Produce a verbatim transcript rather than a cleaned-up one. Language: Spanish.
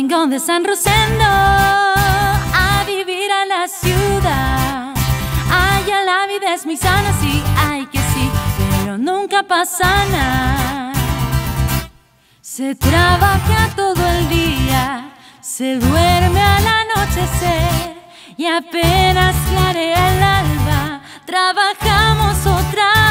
Vengo de San Rosendo a vivir a la ciudad. Allá la vida es muy sana, sí, ay que sí, pero nunca pasa nada. Se trabaja todo el día, se duerme al anochecer y apenas clarea el alba, trabajamos otra vez.